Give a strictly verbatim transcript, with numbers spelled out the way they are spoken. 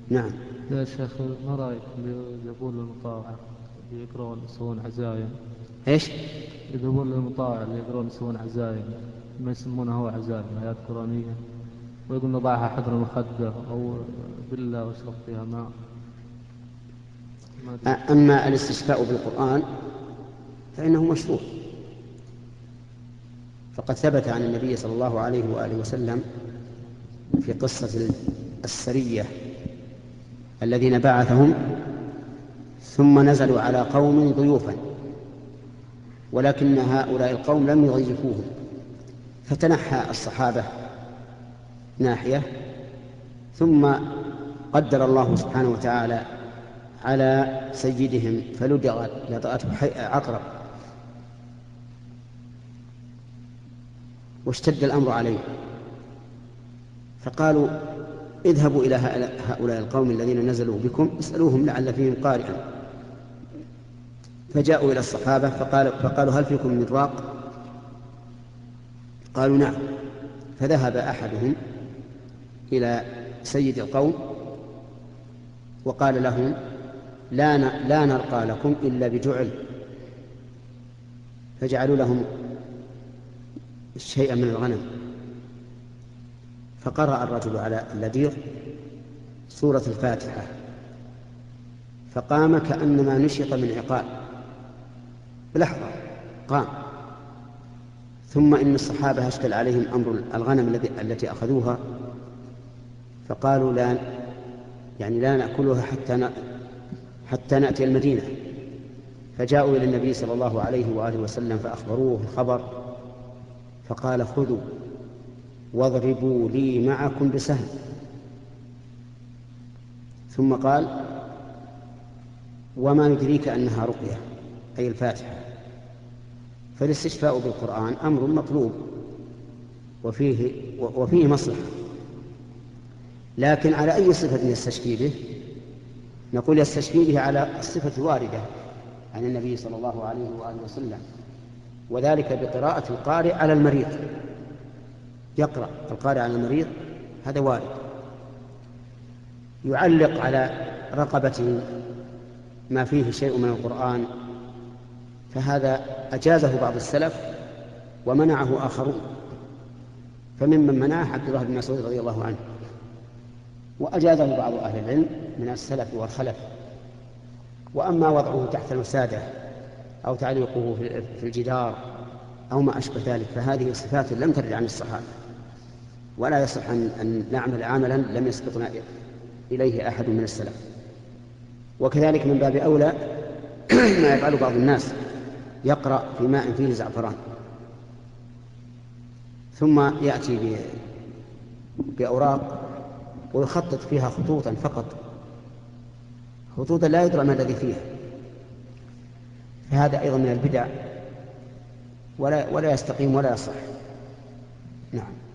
نعم. يا شيخ، ما رأيك يقول المطاوعة يقرون يسوون عزايم؟ إيش؟ يذهبون للمطاوع اللي يقرون يسوون عزايم، ما يسمونه هو عزايم، آيات قرآنية، ويقول نضعها حذر المخدة أو بالله واشرب فيها ماء. ما أدري. أما الاستشفاء بالقرآن فإنه مشروع، فقد ثبت عن النبي صلى الله عليه وآله وسلم في قصة السرية الذين بعثهم ثم نزلوا على قوم ضيوفا، ولكن هؤلاء القوم لم يضيفوهم، فتنحى الصحابة ناحية، ثم قدر الله سبحانه وتعالى على سيدهم فلدغ لدغته عقرب واشتد الأمر عليه، فقالوا اذهبوا إلى هؤلاء القوم الذين نزلوا بكم اسألوهم لعل فيهم قارئا. فجاءوا إلى الصحابة فقالوا, فقالوا هل فيكم من راق؟ قالوا نعم. فذهب أحدهم إلى سيد القوم وقال لهم لا, لا نرقى لكم إلا بجعل، فجعلوا لهم شيئا من الغنم، فقرأ الرجل على اللديغ سورة الفاتحة فقام كأنما نشط من عقال بلحظة، قام. ثم إن الصحابة أشكل عليهم أمر الغنم التي أخذوها، فقالوا لا يعني لا نأكلها حتى حتى نأتي المدينة. فجاءوا إلى النبي صلى الله عليه وآله وسلم فأخبروه الخبر، فقال خذوا واضربوا لي معكم بسهم. ثم قال وما يدريك أنها رقية، أي الفاتحة. فالاستشفاء بالقرآن أمر مطلوب وفيه, وفيه مصلحة، لكن على أي صفة يستشفي به؟ نقول يستشفي به على الصفة الواردة عن النبي صلى الله عليه وآله وسلم، وذلك بقراءة القارئ على المريض، يقرأ القارئ على المريض، هذا وارد. يعلق على رقبته ما فيه شيء من القرآن، فهذا أجازه بعض السلف ومنعه آخرون، فممن منعه عبد الله بن مسعود رضي الله عنه، وأجازه بعض أهل العلم من السلف والخلف. وأما وضعه تحت الوسادة أو تعليقه في الجدار أو ما أشبه ذلك فهذه صفات لم ترد عن الصحابة، ولا يصح أن نعمل عملا لم يسبقنا إليه أحد من السلف. وكذلك من باب أولى ما يفعل بعض الناس، يقرأ في ماء فيه زعفران ثم يأتي بأوراق ويخطط فيها خطوطا فقط، خطوطا لا يدرى ما الذي فيها، فهذا أيضا من البدع ولا, ولا يستقيم ولا يصح. نعم.